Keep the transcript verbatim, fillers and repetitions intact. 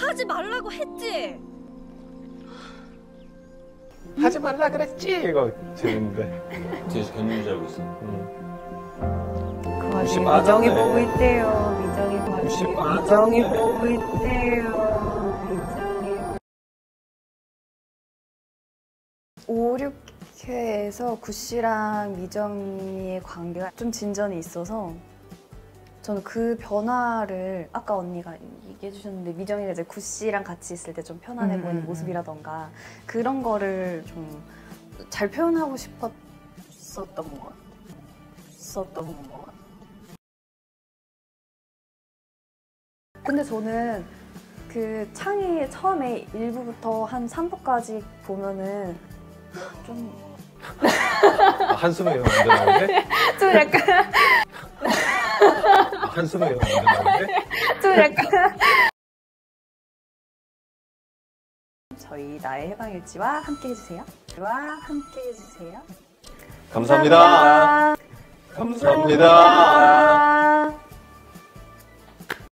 하지 말라고 했지. 하지 말라 그랬지 이거 재밌는데. 뒤에서 견눈이 잘고 있어. 응. 그 와중에 미정이 보고 있대요. 미정이 보고 있대요. 미정이 보고 있대요. 미정이. 오, 육 회에서 구씨랑 미정이의 관계가 좀 진전이 있어서 저는 그 변화를 아까 언니가 얘기해 주셨는데 미정이가 이제 구씨랑 같이 있을 때 좀 편안해 음, 보이는 음, 모습이라던가 그런 거를 좀 잘 표현하고 싶었었던 것 같아요. 썼던 것 같아요. 근데 저는 그 창이 처음에 일 부부터 한 삼 부까지 보면은 좀 아, 한숨에 이거 먼저 나오는데? 좀 약간 아, 한숨에 이거 먼저 나오는데? 좀 약간 저희 나의 해방일지와 함께 해주세요. 와 함께 해주세요. 감사합니다. 감사합니다. 감사합니다.